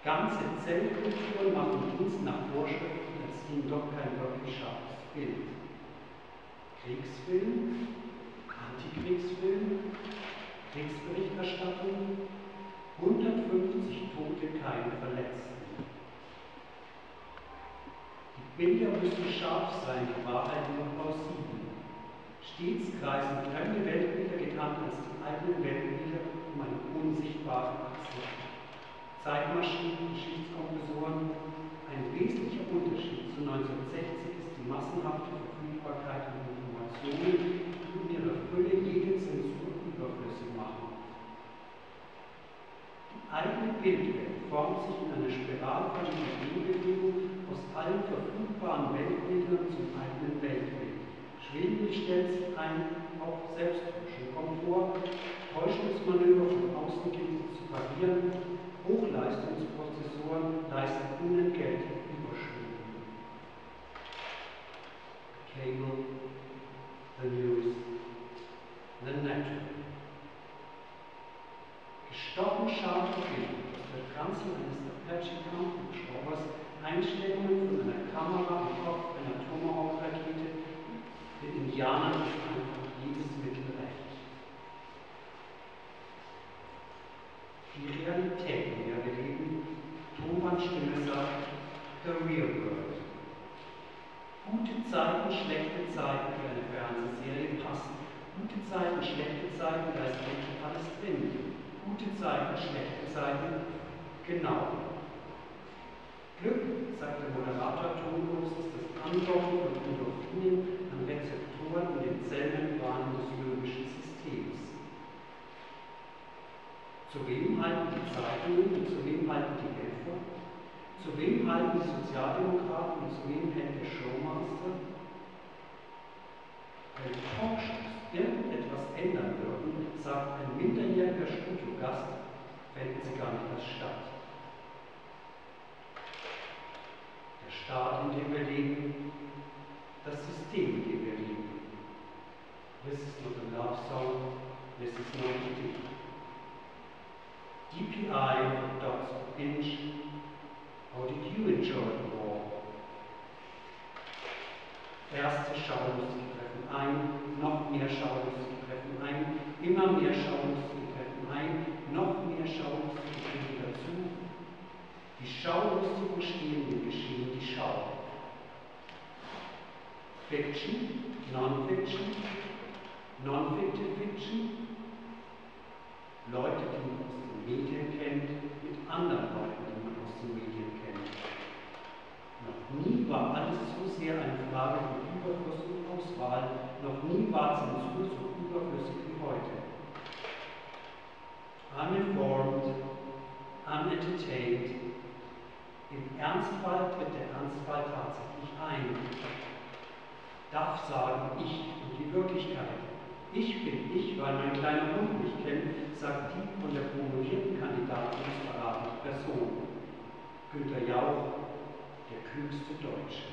Ganze Zellkulturen machen Dienst nach Vorschriften, als ihnen doch kein wirklich scharfes Bild. Kriegsfilm, Antikriegsfilm, Kriegsberichterstattung, 150 Tote, keine Verletzten. Die Bilder müssen scharf sein, die Wahrheit nur plausibel. Stets kreisen fremde Weltbilder getarnt als die eigenen Weltbilder um eine unsichtbare Achse. Zeitmaschinen, Geschichtskompressoren. Ein wesentlicher Unterschied zu 1960 ist die massenhafte Verfügbarkeit von Informationen, die in ihrer Fülle jede Zensur überflüssig machen. Die eigene Bildwelt formt sich in einer spiralförmigen Gegenbewegung aus allen verfügbaren Weltbildern zum eigenen Weltbild. Schwindel stellt sich ein, auch Selbsttäuschung kommt vor, Täuschungsmanöver von außen gilt es zu parieren, Hochleistungsprozessoren leisten unentgeltlich Überschwindungen. Cable, the news, the network. Gestochen scharfe Bilder aus der Kanzel eines Apache-Kampfhubschraubers, Einstellungen von einer Kamera am Kopf einer Tomahawk-Rakete. Den Indianern ist einfach jedes Mittel recht. Die Realität, in der wir leben, Thomas Stimme sagt, the real world. Gute Zeiten, schlechte Zeiten für eine Fernsehserie passen. Gute Zeiten, schlechte Zeiten, da ist wirklich alles drin. Gute Zeiten, schlechte Zeiten, genau. Glück, sagt der Moderator tonlos, ist das Andocken von Endorphinen an Rezeptoren in den Zellmembranen des logischen Systems. Zu wem halten die Zeitungen und zu wem halten die Helfer? Zu wem halten die Sozialdemokraten und zu wem hält der Showmaster? Wenn Talkshows irgendetwas ändern würden, sagt ein minderjähriger Studiogast, fänden sie gar nicht erst statt. Der Staat, in dem wir leben, das System, in dem wir leben. This is not a love song, this is not a deep. DPI for dots of inch. How did you enjoy the war? Erste Schaulustige treffen ein, noch mehr Schaulustige treffen ein, immer mehr Schaulustige treffen ein, noch mehr Schaulustige treffen dazu. Die Schaulustigen stehen im Geschehen, die Schau. Fiction, Non-Fiction, Non-Fictive Fiction, Leute, die man aus den Medien kennt, mit anderen Leuten, die man aus den Medien kennt. Noch nie war alles so sehr eine Frage von Überfluss und Auswahl, noch nie war Zensur so überflüssig wie heute. Uninformed, unentertained. Im Ernstfall tritt der Ernstfall tatsächlich ein. Darf sagen, ich und die Wirklichkeit. Ich bin ich, weil mein kleiner Hund mich kennt, sagt die von der promovierten Kandidatin verratene Person. Günther Jauch, der klügste Deutsche.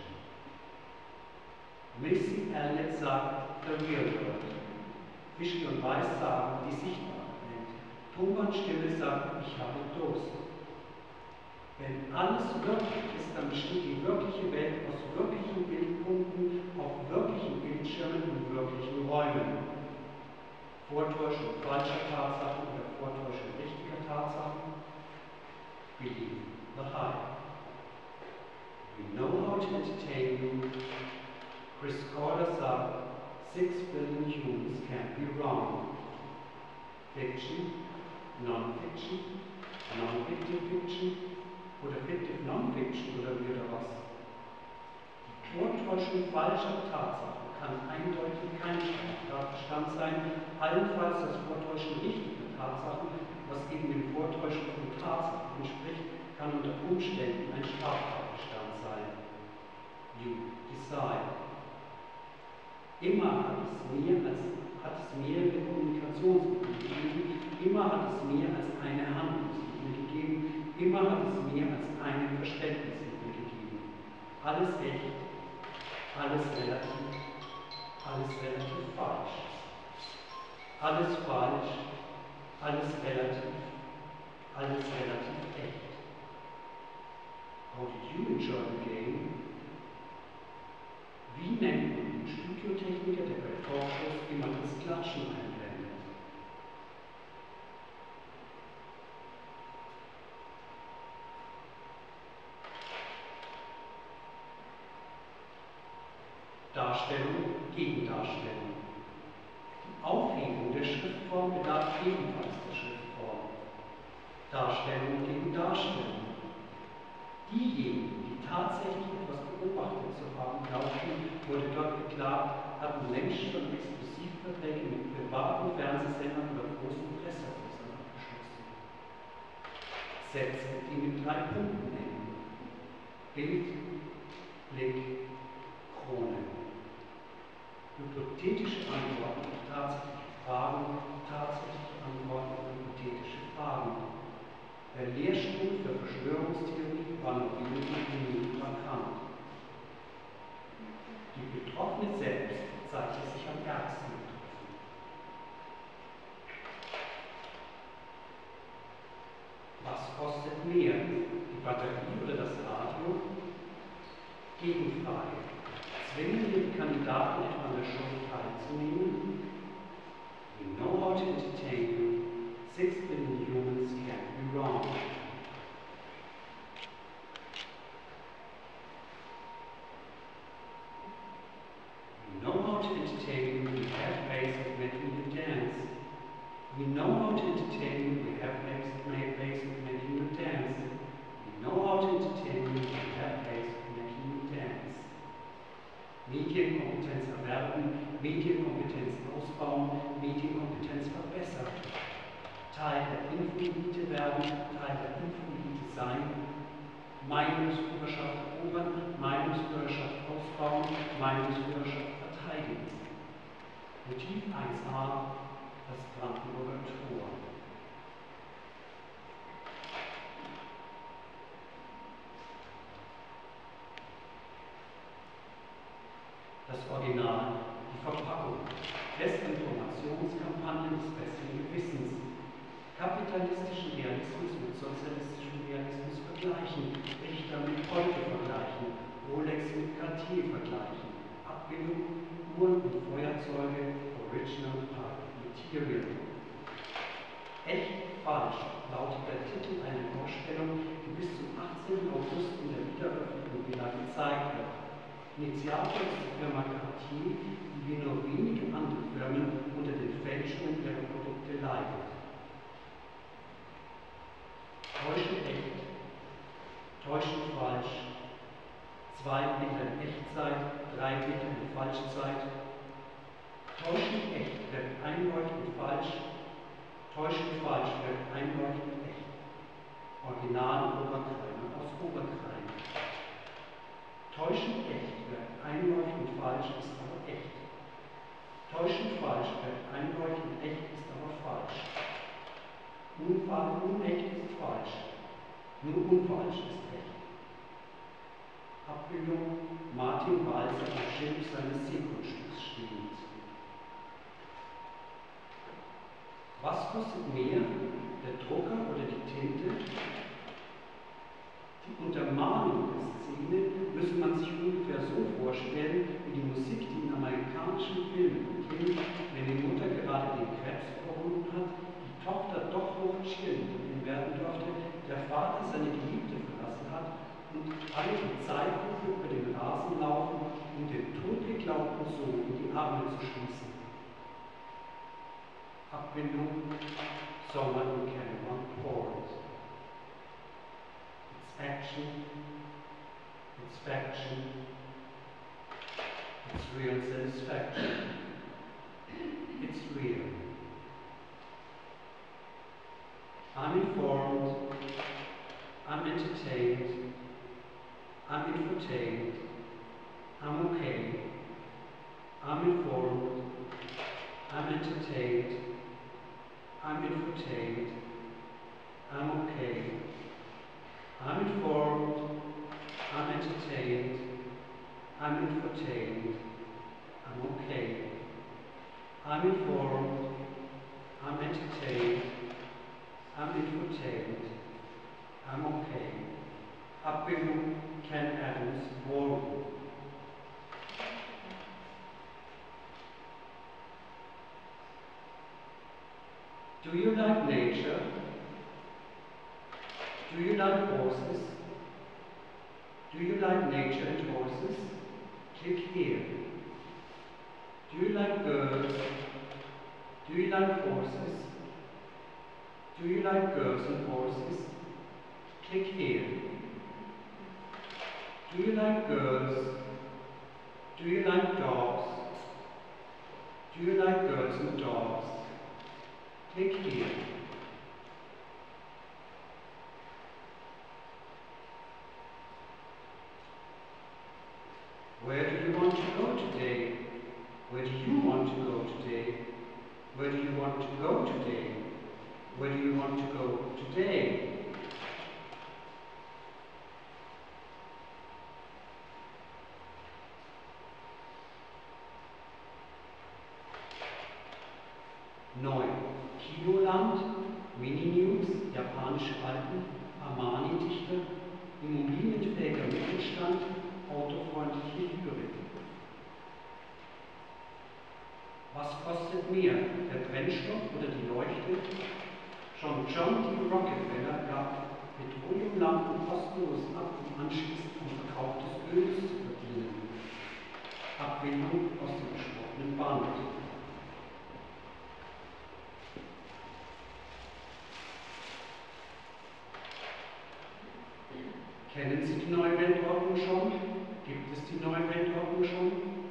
Missy Elliott sagt, the real world. Fischl und Weiß sagen, die sichtbare Welt. Thomas Stimme sagt, ich habe Durst. Wenn alles wirklich ist, dann besteht die wirkliche Welt aus wirklichen Bildpunkten auf wirklichen Bildschirmen und wirklichen Räumen. Vortäuschung falscher Tatsachen oder Vortäuschung richtiger Tatsachen. Believe the hype. We know how to entertain you. Chris Corder sagt, 6 billion humans can't be wrong. Fiction, Non-Fiction, Non-Fictive Fiction oder Fictive Non-Fiction oder wie oder was. Die Vortäuschung falscher Tatsachen kann eindeutig kein Straftatbestand sein, allenfalls das Vortäuschen richtiger Tatsachen, was eben dem Vortäuschen von Tatsachen entspricht, kann unter Umständen ein Straftatbestand sein. You decide. Immer hat es mehrere Kommunikationsmittel gegeben, immer hat es mehr als eine Handlungsmittel gegeben, immer hat es mehr als eine Verständnismittel gegeben. Alles echt, alles relativ falsch. Alles falsch, alles relativ echt. How did you enjoy the game? Wie nennt man den Studiotechniker, der bei Talkshows immer das Klatschen einblendet? Darstellung, Gegendarstellung. Die Aufhebung der Schriftform bedarf ebenfalls der Schriftform. Darstellung gegen Darstellung. Diejenigen, die tatsächlich etwas beobachtet zu haben glaubten, wurde dort geklagt, hatten längst schon Exklusivverträge mit privaten Fernsehsendern oder großen Pressehäusern abgeschlossen. Sätze, die mit 3 Punkten enden. Bild, Blick, Krone. Hypothetische Antworten auf tatsächliche Fragen, tatsächliche Antworten auf hypothetische Fragen. Der Lehrstuhl für Verschwörungstheorie war noch weniger genug vakant. Die Betroffene selbst zeigte sich am ärgsten betroffen. Was kostet mehr, die Batterie oder das Radio? Gegenfrage. Zwingen wir die Kandidaten etwa an der Show teilzunehmen? We know how to entertain you. 6 billion humans can't be wrong. We know how to entertain you. We have ways of making you dance. We know how to entertain you. We have ways of making you dance. We know how to entertain you. We have ways of making you dance. Medienkompetenz erwerben, Medienkompetenz ausbauen, Medienkompetenz verbessern. Teil der Infoelite werden, Teil der Infoelite sein, Meinungsführerschaft erobern, Meinungsführerschaft ausbauen, Meinungsführerschaft verteidigen. Motiv 1a, das Brandenburger Tor. Das Original, die Verpackung, Desinformationskampagnen des besseren Gewissens, kapitalistischen Realismus mit sozialistischem Realismus vergleichen, Richter mit heute vergleichen, Rolex mit Cartier vergleichen, Abbildung, Uhren und Feuerzeuge, Original Material. Echt falsch lautet der Titel einer Ausstellung, die bis zum 18. August in der Wiederveröffentlichung Vienna gezeigt wird. Initiator ist die Firma Cartier, die wie nur wenige andere Firmen unter den Fälschungen ihrer Produkte leidet. Täuschen echt, täuschen falsch, 2 Bilder in Echtzeit, 3 Bilder in Falschzeit. Täuschen echt wird einleuchtend falsch, täuschen falsch wird einleuchtend echt. Original Oberkreiner aus Oberkrein. Täuschen echt wird einleuchtend falsch, ist aber echt. Täuschen falsch wird einleuchtend echt, ist aber falsch. Unecht ist falsch. Nur unfalsch ist echt. Abbildung Martin Walser am Schild seines Seegrundstücks stehend. Was kostet mehr, der Drucker oder die Tinte? Die Untermalung der Szene müsse man sich ungefähr so vorstellen, wie die Musik, die in amerikanischen Filmen beginnt, wenn die Mutter gerade den Krebs überwunden hat, die Tochter doch noch Cheerleaderin werden durfte, der Vater seine Geliebte verlassen hat und alle in Zeitlupe über den Rasen laufen, um den totgeglaubten Sohn in die Arme zu schließen. Abbildung Sommer in Cameron Port. It's action, it's faction, it's real satisfaction, it's real. I'm informed, I'm entertained, I'm infotained, I'm okay, I'm informed, I'm entertained, I'm infotained, I'm okay, I'm informed, I'm entertained, I'm infotained, I'm okay, I'm informed, I'm entertained, I'm infotained, I'm okay, Abbildung Ken Adams' War Room. Do you like nature? Do you like horses? Do you like nature and horses? Click here. Do you like girls? Do you like horses? Do you like girls and horses? Click here. Do you like girls? Do you like dogs? Do you like girls and dogs? Click here. Where do you want to go today? Where do you want to go today? Where do you want to go today? Where do you want to go today? Neu. Kinoland, Mini-News, japanische Alpen, Armani-Dichter, immobilienfähiger Mittelstand, autofreundliche Lyrik. Was kostet mehr, der Brennstoff oder die Leuchte? Schon John D. Rockefeller gab Petroleumlampen kostenlos ab, um anschließend am Verkauf des Öls zu verdienen. Abbildung aus dem gesprochenen Band. Kennen Sie die neue Weltordnung schon? Gibt es die neue Weltordnung schon?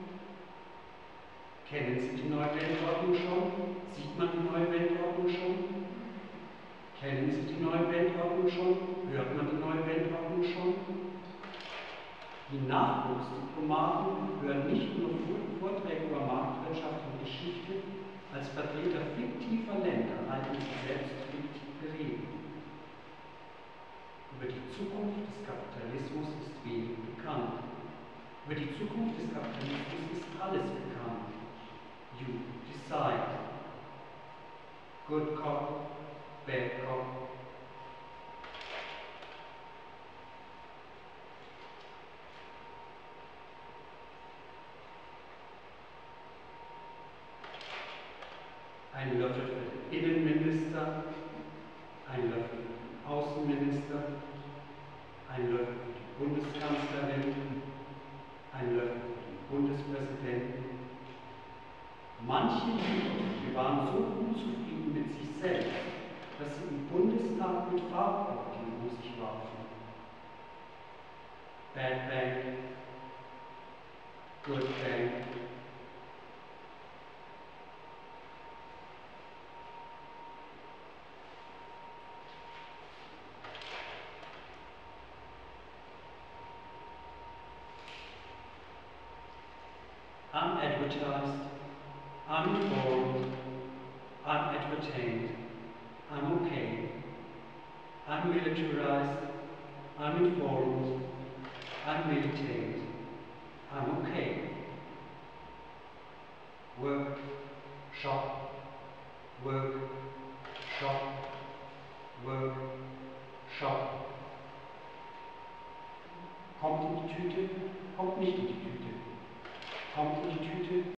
Kennen Sie die neue Weltordnung schon? Sieht man die neue Weltordnung schon? Kennen Sie die neue Weltordnung schon? Hört man die neue Weltordnung schon? Die Nachwuchsdiplomaten hören nicht nur Vorträge über Marktwirtschaft und Geschichte, als Vertreter fiktiver Länder halten sie selbst fiktive Reden. Über die Zukunft des Kapitalismus ist wenig bekannt. Über die Zukunft des Kapitalismus ist alles bekannt. You decide. Good cop, bad cop. Ein Löffel für den Innenminister, ein Löffel für den Außenminister, ein Löffel für die Bundeskanzlerin, ein Löffel für den Bundespräsidenten. Manche Jugendliche waren so unzufrieden mit sich selbst, dass sie im Bundestag mit Farbbeuteln um sich warfen. Bad Bank, Good Bank. I'm advertised, I'm informed, I'm entertained, I'm okay. I'm militarized, I'm informed, I'm militant, I'm okay. Work, shop, work, shop, work, shop. Kommt in die Tüte, kommt nicht in die Tüte. Kommt in die Tüte,